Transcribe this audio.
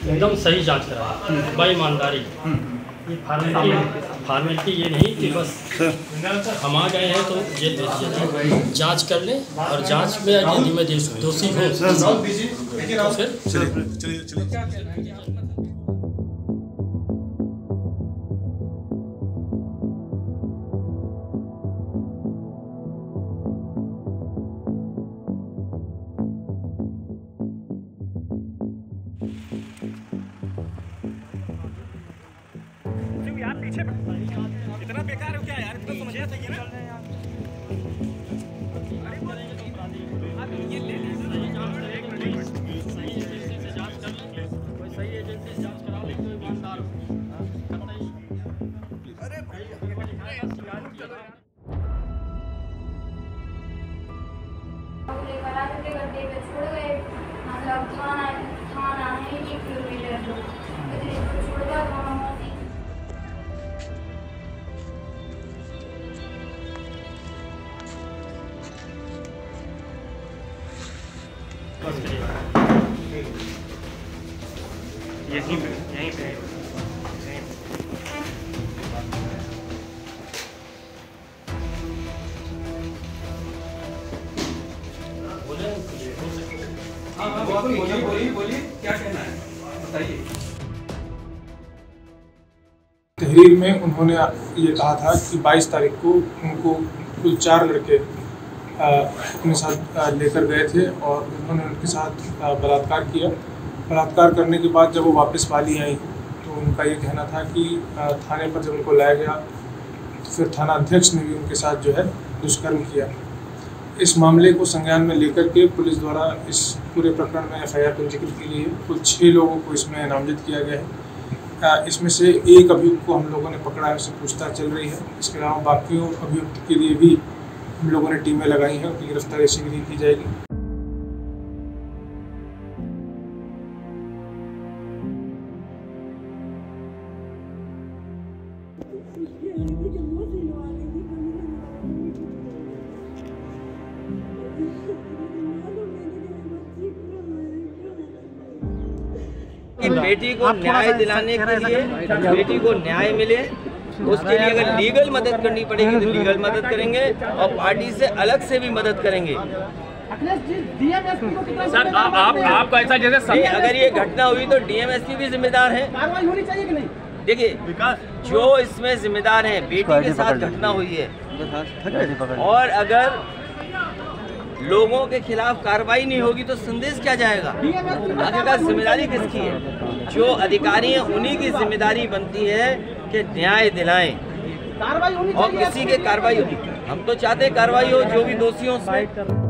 एकदम सही जांच करा बाई ईमानदारी। ये फॉर्मेलिटी ये नहीं कि बस हम आ गए हैं तो ये जांच कर लें, और जांच में यदि मैं दोषी हूँ तो फिर यार पीछे इतना बेकार हो क्या यार, इतना समझना चाहिए ना। ये ले सही एजेंसी से जांच करा ले तो ईमानदार हो। अरे गड्ढे पे छोड़ गए, मतलब थाना है 1 किलोमीटर छोड़ गया। यहीं पे बोलिए क्या कहना है, बताइए। तहरीर में उन्होंने ये कहा था कि 22 तारीख को उनको कुल 4 लड़के अपने साथ लेकर गए थे और उन्होंने उनके साथ बलात्कार किया। बलात्कार करने के बाद जब वो वापस पाली आई तो उनका ये कहना था कि थाने पर जब उनको लाया गया तो फिर थाना अध्यक्ष ने भी उनके साथ जो है दुष्कर्म किया। इस मामले को संज्ञान में लेकर के पुलिस द्वारा इस पूरे प्रकरण में FIR पंजीकृत की गई है। कुल 6 लोगों को इसमें नामजद किया गया है। इसमें से एक अभियुक्त को हम लोगों ने पकड़ा है, उससे पूछताछ चल रही है। इसके अलावा बाकियों अभियुक्त के लिए भी हम लोगों ने टीमें लगाई हैं, उनकी गिरफ्तारी शीघ्र ही की जाएगी। बेटी को न्याय दिलाने के लिए, बेटी को न्याय मिले, उसके लिए अगर लीगल मदद करनी पड़ेगी तो लीगल मदद करेंगे और पार्टी से अलग से भी मदद करेंगे। सर आपका ऐसा जैसे अगर ये घटना हुई तो DMSP भी जिम्मेदार है। कार्रवाई होनी चाहिए कि नहीं? देखिए, जो इसमें जिम्मेदार है, बेटी के साथ घटना हुई है और अगर लोगों के खिलाफ कार्रवाई नहीं होगी तो संदेश क्या जाएगा? आखिरकार जिम्मेदारी किसकी है? जो अधिकारी हैं उन्हीं की जिम्मेदारी बनती है कि न्याय दिलाएं और किसी के कार्रवाई हो। हम तो चाहते हैं कार्रवाई हो, जो भी दोषी हो उसमें।